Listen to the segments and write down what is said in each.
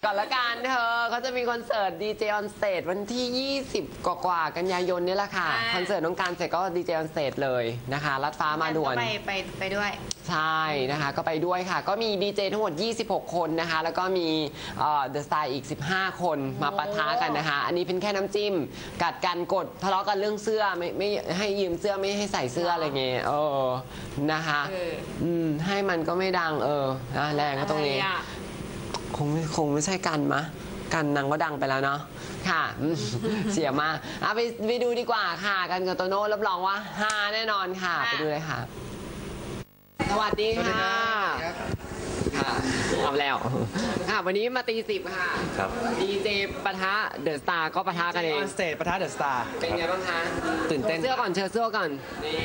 ก่อนละกันเธอเขาจะมีคอนเสิร์ตดีเจออนสเตจวันที่20กว่ากันยายนนี่แหละค่ะคอนเสิร์ตน้องการเสร็จก็ดีเจออนสเตจเลยนะคะลัดฟ้ามาด่วนไปด้วยใช่นะคะก็ไปด้วยค่ะก็มีดีเจทั้งหมด26คนนะคะแล้วก็มีเดอะสไตล์อีก15คนมาปะทะกันนะคะอันนี้เป็นแค่น้ำจิ้มกัดกันกดทะเลาะกันเรื่องเสื้อไม่ให้ยืมเสื้อไม่ให้ใส่เสื้ออะไรเงี้ยนะคะให้มันก็ไม่ดังแรงก็ตรงนี้คงไม่ใช่กันมะกันนางก็ดังไปแล้วเนาะค่ะเสียมาไปดูดีกว่าค่ะกันกับโตโน่รับรองว่าฮาแน่นอนค่ะไปดูเลยค่ะสวัสดีค่ะค่ะเอาแล้วค่ะวันนี้มาตี10ค่ะครับดีเจปะทะเดอะสตาร์ก็ปะทะกันเองออนสเตจปะทะเดอะสตาร์เป็นไงบ้างคะตื่นเต้นเสื้อก่อนเชิญเสื้อก่อนนี่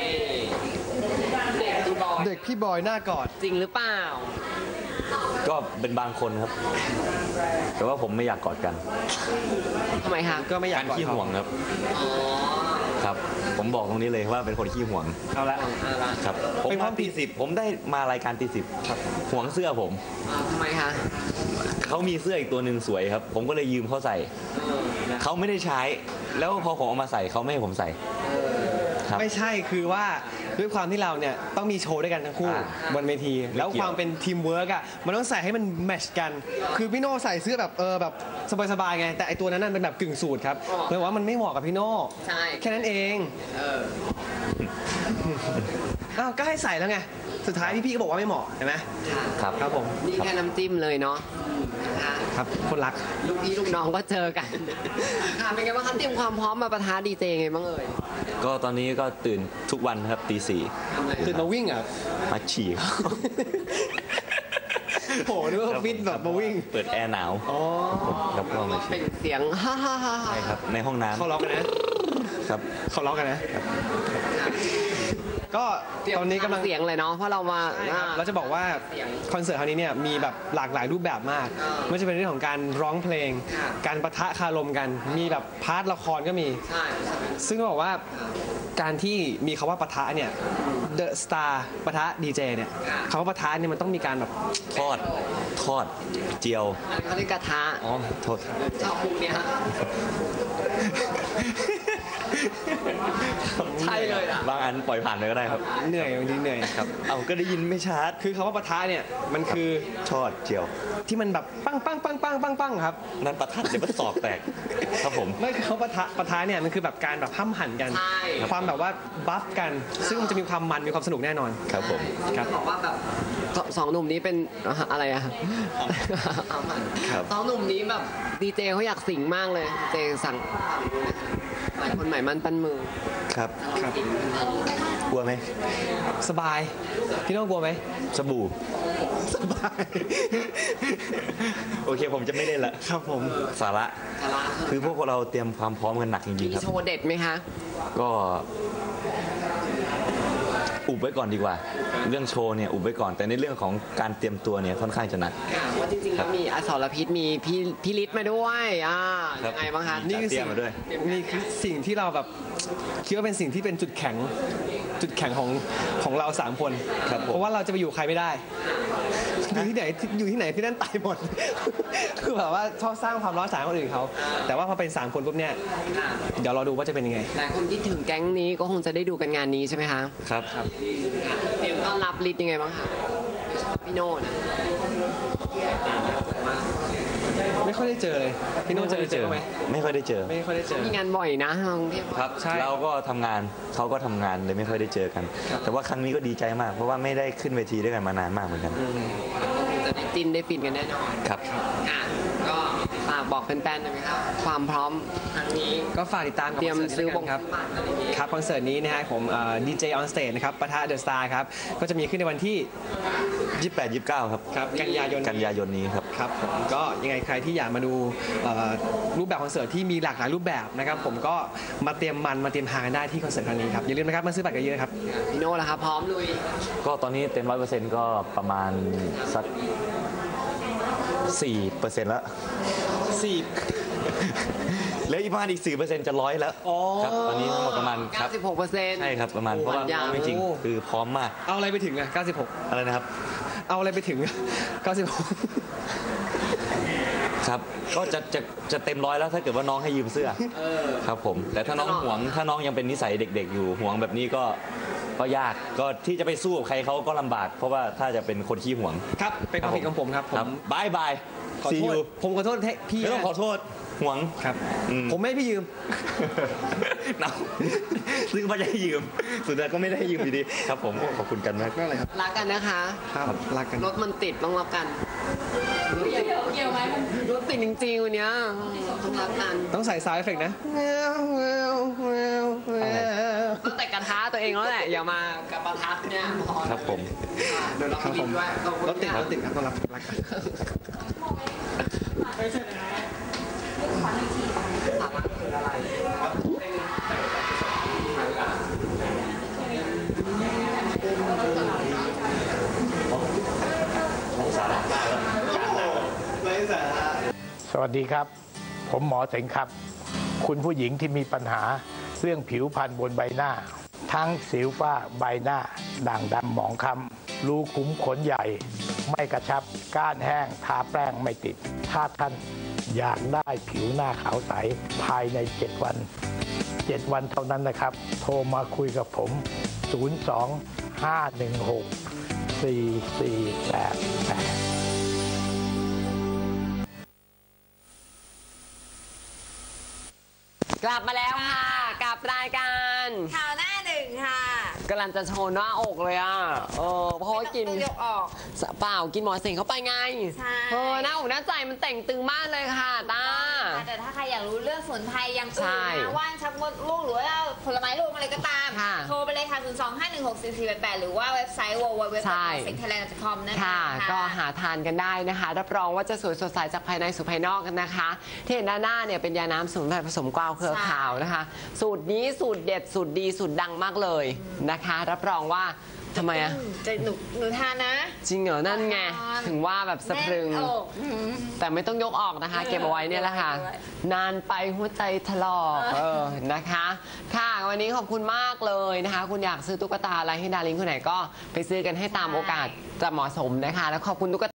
เด็กพี่บอยหน้ากอดจริงหรือเปล่าก็เป็นบางคนครับแต่ว่าผมไม่อยากกอดกันทำไมคะก็ไม่อยากขี้ห่วงครับครับผมบอกตรงนี้เลยว่าเป็นคนขี้ห่วงเอาละครับผมมาตี10ผมได้มารายการตี10ครับห่วงเสื้อผมทำไมคะเขามีเสื้ออีกตัวหนึ่งสวยครับผมก็เลยยืมเขาใส่เขาไม่ได้ใช้แล้วพอผมเอามาใส่เขาไม่ให้ผมใส่ไม่ใช่คือว่าด้วยความที่เราเนี่ยต้องมีโชว์ด้วยกันทั้งคู่บนเวทีแล้วความเป็นทีมเวิร์กอ่ะมันต้องใส่ให้มันแมทช์กันคือพี่โน่ใส่เสื้อแบบแบบสบายๆไงแต่ไอตัวนั้นเป็นแบบกึ่งสูทครับเลยว่ามันไม่เหมาะกับพี่โน่แค่นั้นเองอ้าวก็ให้ใส่แล้วไงสุดท้ายพี่ๆก็บอกว่าไม่เหมาะเห็นไหมครับผมนี่แค่น้ำจิ้มเลยเนาะครับคนรักลูกพี่ลูกน้องก็เจอกันค่ะเป็นไงบ้างคะเตรียมความพร้อมมาปะทะดีเจไงบ้างก็ตอนนี้ก็ตื่นทุกวันครับตี 4 ตื่นมาวิ่งอ่ะมาฉี่โหนึกว่าฟิตแบบมาวิ่งเปิดแอร์หนาวครับก็มาเป็นเสียงฮ่าใช่ครับในห้องน้ำเขาล็อกกันนะครับเขาล็อกกันนะก็ตอนนี้กำลังเสียงเลยเนาะเพราะเรามาเราจะบอกว่าคอนเสิร์ตครั้งนี้เนี่ยมีแบบหลากหลายรูปแบบมากไม่ใช่เป็นเรื่องของการร้องเพลงการปะทะคารมกันมีแบบพาร์ทละครก็มีซึ่งก็บอกว่าการที่มีคำว่าปะทะเนี่ยเดอะสตาร์ปะทะดีเจเนี่ยคำว่าปะทะเนี่ยมันต้องมีการแบบทอดเจียวเขาเรียกกระทะโทษชอบพวกเนี้ยใช่เลยบางอันปล่อยผ่านเลยก็ได้ครับเหนื่อยบางทีเหนื่อยครับเอาก็ได้ยินไม่ชัดคือคำว่าปะทะเนี่ยมันคือทอดเจียวที่มันแบบปังครับนั่นปะทะเดี๋ยวมันศอกแตกครับผมไม่คือเขาปะทะเนี่ยมันคือแบบการแบบห้ำหั่นกันความแบบว่าบัฟกันซึ่งมันจะมีความมันมีความสนุกแน่นอนครับผมครับบอกว่าแบบสองหนุ่มนี้เป็นอะไรอะสองหนุ่มนี้แบบดีเจเขาอยากสิงมากเลยเจสั่งหลายคนหมายมั่นปั้นมือครับกลัวไหมสบายพี่น้องกลัวไหมสบู่สบายโอเคผมจะไม่เล่นละครับผมสาระคือพวกเราเตรียมความพร้อมกันหนักจริงๆครับมีโชว์เด็ดไหมคะก็อุบไว้ก่อนดีกว่าเรื่องโชว์เนี่ยอุบไว้ก่อนแต่ในเรื่องของการเตรียมตัวเนี่ยค่อนข้างจะหนักว่าจริงๆแล้วมีอสรพิษมีพี่ฤทธิ์มาด้วยยังไงบ้างคะนี่คือสิ่งที่เราแบบคิดว่าเป็นสิ่งที่เป็นจุดแข็งของเรา3คนเพราะว่าเราจะไปอยู่ใครไม่ได้อยู่ที่ไหนที่นั่นตายหมดคือแบบว่าชอบสร้างความร้อนฉานคนอื่นเขาแต่ว่าพอเป็น3คนปุ๊บเนี่ยเดี๋ยวเราดูว่าจะเป็นยังไงหลายคนคิดถึงแก๊งนี้ก็คงจะได้ดูกันงานนี้ใช่ไหมคะครับเตรียมต้อนรับฤทธิ์ยังไงบ้างคะพี่โน่นะไม่ค่อยได้เจอเลยพี่โน่เจอไหมไม่ค่อยได้เจอมีงานบ่อยนะครับเราก็ทำงานเขาก็ทำงานเลยไม่ค่อยได้เจอกันแต่ว่าครั้งนี้ก็ดีใจมากเพราะว่าไม่ได้ขึ้นเวทีด้วยกันมานานมากเหมือนกันจะได้จิ้นได้ฟินกันแน่นอนครับก็ฝากบอกแฟนๆหน่อยไหมครับความพร้อมครั้งนี้ก็ฝากติดตามกับคอนเสิร์ตนี้ครับคอนเสิร์ตนี้นะฮะผมดีเจออนสเตจนะครับปะทะเดอะสตาร์ครับก็จะมีขึ้นในวันที่ 28-29ครับกันยายนนี้ครับครับผมก็ยังไงใครที่อยากมาดูรูปแบบคอนเสิร์ตที่มีหลากหลายรูปแบบนะครับผมก็มาเตรียมหากันได้ที่คอนเสิร์ตครั้งนี้ครับอย่าลืมนะครับมาซื้อบัตรกันเยอะครับพี่โน่ล่ะครับพร้อมลุยก็ตอนนี้เต็ม 100% ก็ประมาณสัก4%แล้วเหลืออีกประมาณอีก 4% จะ100แล้วครับตอนนี้ทั้งหมดประมาณครับ 96% ใช่ครับประมาณเพราะว่าจริงๆคือพร้อมมากเอาอะไรไปถึงอะ96 อะไรนะครับเอาอะไรไปถึง96 ครับครับก็จะเต็มร้อยแล้วถ้าเกิดว่าน้องให้ยืมเสื้อครับผมแต่ถ้าน้องหวงถ้าน้องยังเป็นนิสัยเด็ก ๆ อยู่หวงแบบนี้ก็ยากก็ที่จะไปสู้กับใครเขาก็ลำบาก เพราะว่าถ้าจะเป็นคนขี้หวงครับเป็นความผิดของผมครับผมบายบายขอโทษผมขอโทษพี่ไม่ต้องขอโทษหวงครับผมไม่ให้พี่ยืมเนาซึ่งไม่ได้ยืมสุดท้ายก็ไม่ได้ยืมอยู่ดีครับผมขอบคุณกันมากไม่อะไรครับรักกันนะคะครับรักกันรถมันติดต้องรักกันเกี่ยวไหมรถติดจริงๆวันเนี้ยต้องรักกันต้องใส่ซาวด์เอฟเฟกต์นะตั้งแต่กระทะตัวเองแล้วแหละอย่ามากับประทัดเนี่ยพอครับผมเดี๋ยวเราครับกิผนมด้วยรถติดครับต้องรักกันสาระคืออะไรสวัสดีครับ ผมหมอเสงครับ คุณผู้หญิงที่มีปัญหาเรื่องผิวพรรณบนใบหน้า ทั้งสิวฝ้าใบหน้า ด่างดำหมองคล้ำรูขุมขนใหญ่ ไม่กระชับ ก้านแห้ง ทาแป้งไม่ติด ถ้าท่านอยากได้ผิวหน้าขาวใสภายใน 7 วัน 7 วันเท่านั้นนะครับ โทรมาคุยกับผม 02-516-4488 กลับมาแล้วค่ะกับรายการข่าวหน้าหนึ่งค่ะกำลังจะโชว์หน้าอกเลยอ่ะเพราะว่ากินไม่ต้องยกออกเปล่ากินหมอเสงเข้าไปไงใช่หน้าอกหน้าใจมันแต่งตึงมากเลยค่ะตาแต่ถ้าใครอยากรู้เรื่องสมุนไพรอย่างอื่ใช่นนะว่านชักมดลูกหรือว่าผลไม้ลูกอะไรก็ตามค่ะโทรไปเลยค่ะ 025164488 หรือว่าเว็บไซต์ใช่ www.sengthailand.com นั่นเองค่ะค่ะก็หาทานกันได้นะคะ รับรองว่าจะสวยสดใสจากภายในสู่ภายนอกกันนะคะ ที่เห็นด้านหน้าเนี่ยเป็นยาน้ำสมุนไพรผสมกวาวเครือขาวนะคะ สูตรนี้สูตรเด็ดสูตรดีสูตรดังมากเลยนะคะ รับรองว่าทำไมอะจะหนูทานนะจริงเหรอนั่นไงทานถึงว่าแบบสะพรึงแน่นอกแต่ไม่ต้องยกออกนะคะ เก็บเอาไว้เนี่ยแหละค่ะเก็บไว้นานไปหัวใจถลอกนะคะ ค่ะวันนี้ขอบคุณมากเลยนะคะ คุณอยากซื้อตุ๊กตาอะไรให้ดาริงคนไหนก็ไปซื้อกันให้ตามโอกาสจะเหมาะสมนะคะ แล้วขอบคุณตุ๊กตา